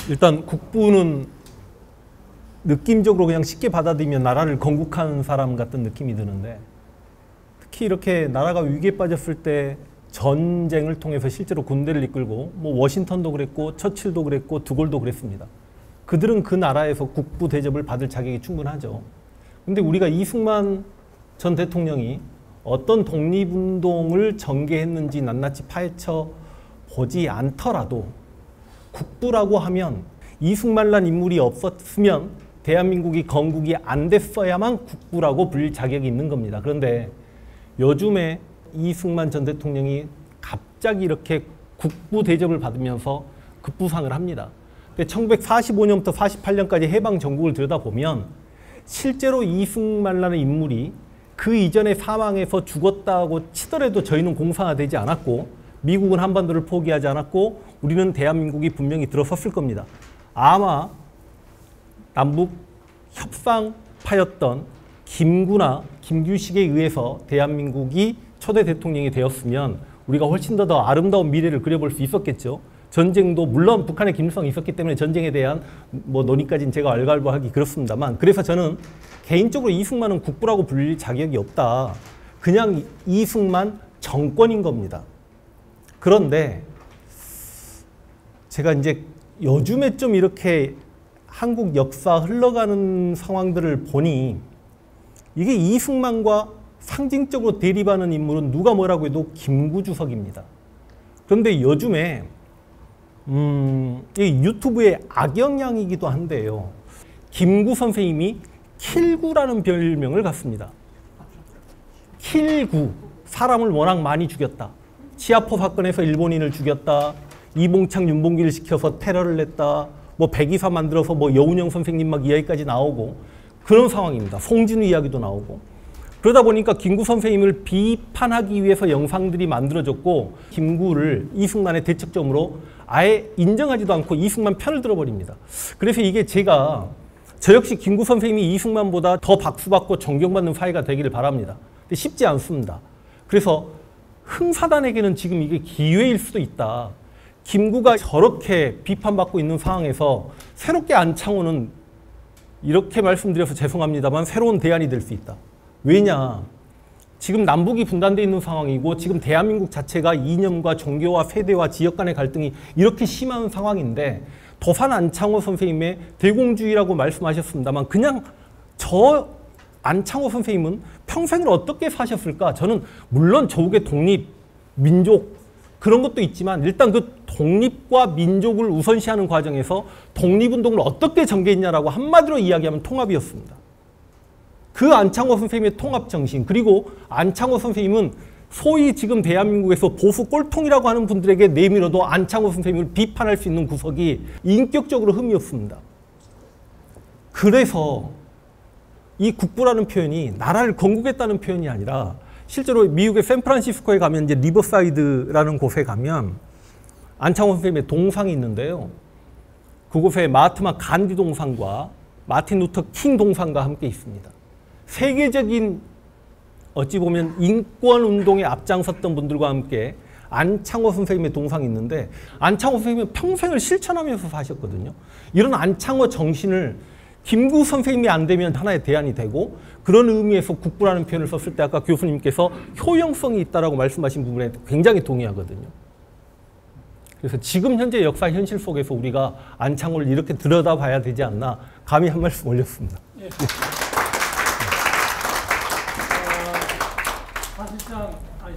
일단 국부는 느낌적으로 그냥 쉽게 받아들이면 나라를 건국한 사람 같은 느낌이 드는데, 특히 이렇게 나라가 위기에 빠졌을 때 전쟁을 통해서 실제로 군대를 이끌고 뭐 워싱턴도 그랬고 처칠도 그랬고 드골도 그랬습니다. 그들은 그 나라에서 국부 대접을 받을 자격이 충분하죠. 근데 우리가 이승만 전 대통령이 어떤 독립운동을 전개했는지 낱낱이 파헤쳐 보지 않더라도 국부라고 하면 이승만란 인물이 없었으면 대한민국이 건국이 안 됐어야만 국부라고 불릴 자격이 있는 겁니다. 그런데 요즘에 이승만 전 대통령이 갑자기 이렇게 국부 대접을 받으면서 급부상을 합니다. 1945년부터 48년까지 해방 전국을 들여다보면 실제로 이승만라는 인물이 그 이전에 사망해서 죽었다고 치더라도 저희는 공산화되지 않았고 미국은 한반도를 포기하지 않았고 우리는 대한민국이 분명히 들어섰을 겁니다. 아마 남북 협상파였던 김구나 김규식에 의해서 대한민국이 초대 대통령이 되었으면 우리가 훨씬 더 아름다운 미래를 그려볼 수 있었겠죠. 전쟁도 물론 북한의 김일성이 있었기 때문에 전쟁에 대한 뭐 논의까지는 제가 알갈보하기 그렇습니다만, 그래서 저는 개인적으로 이승만은 국부라고 불릴 자격이 없다. 그냥 이승만 정권인 겁니다. 그런데 제가 이제 요즘에 좀 이렇게 한국 역사 흘러가는 상황들을 보니 이게 이승만과 상징적으로 대립하는 인물은 누가 뭐라고 해도 김구 주석입니다. 그런데 요즘에 이 유튜브의 악영향이기도 한데요. 김구 선생님이 킬구라는 별명을 갖습니다. 킬구, 사람을 워낙 많이 죽였다. 치아포 사건에서 일본인을 죽였다. 이봉창, 윤봉길을 시켜서 테러를 냈다. 뭐 백이사 만들어서 뭐 여운형 선생님 막 이야기까지 나오고 그런 상황입니다. 송진우 이야기도 나오고. 그러다 보니까 김구 선생님을 비판하기 위해서 영상들이 만들어졌고 김구를 이승만의 대척점으로 아예 인정하지도 않고 이승만 편을 들어버립니다. 그래서 이게 저 역시 김구 선생님이 이승만보다 더 박수받고 존경받는 사회가 되기를 바랍니다. 근데 쉽지 않습니다. 그래서 흥사단에게는 지금 이게 기회일 수도 있다. 김구가 저렇게 비판받고 있는 상황에서 새롭게 안창호는 이렇게 말씀드려서 죄송합니다만 새로운 대안이 될 수 있다. 왜냐? 지금 남북이 분단되어 있는 상황이고 지금 대한민국 자체가 이념과 종교와 세대와 지역 간의 갈등이 이렇게 심한 상황인데 도산 안창호 선생님의 대공주의라고 말씀하셨습니다만 그냥 저 안창호 선생님은 평생을 어떻게 사셨을까? 저는 물론 조국의 독립, 민족 그런 것도 있지만 일단 그 독립과 민족을 우선시하는 과정에서 독립운동을 어떻게 전개했냐라고 한마디로 이야기하면 통합이었습니다. 그 안창호 선생님의 통합정신, 그리고 안창호 선생님은 소위 지금 대한민국에서 보수 꼴통이라고 하는 분들에게 내밀어도 안창호 선생님을 비판할 수 있는 구석이 인격적으로 흠이었습니다. 그래서 이 국부라는 표현이 나라를 건국했다는 표현이 아니라 실제로 미국의 샌프란시스코에 가면 이제 리버사이드라는 곳에 가면 안창호 선생님의 동상이 있는데요. 그곳에 마하트마 간디 동상과 마틴 루터 킹 동상과 함께 있습니다. 세계적인 어찌 보면 인권운동에 앞장섰던 분들과 함께 안창호 선생님의 동상이 있는데 안창호 선생님은 평생을 실천하면서 사셨거든요. 이런 안창호 정신을 김구 선생님이 안 되면 하나의 대안이 되고 그런 의미에서 국부라는 표현을 썼을 때 아까 교수님께서 효용성이 있다라고 말씀하신 부분에 굉장히 동의하거든요. 그래서 지금 현재 역사 현실 속에서 우리가 안창호를 이렇게 들여다봐야 되지 않나 감히 한 말씀 올렸습니다. 예. 사실상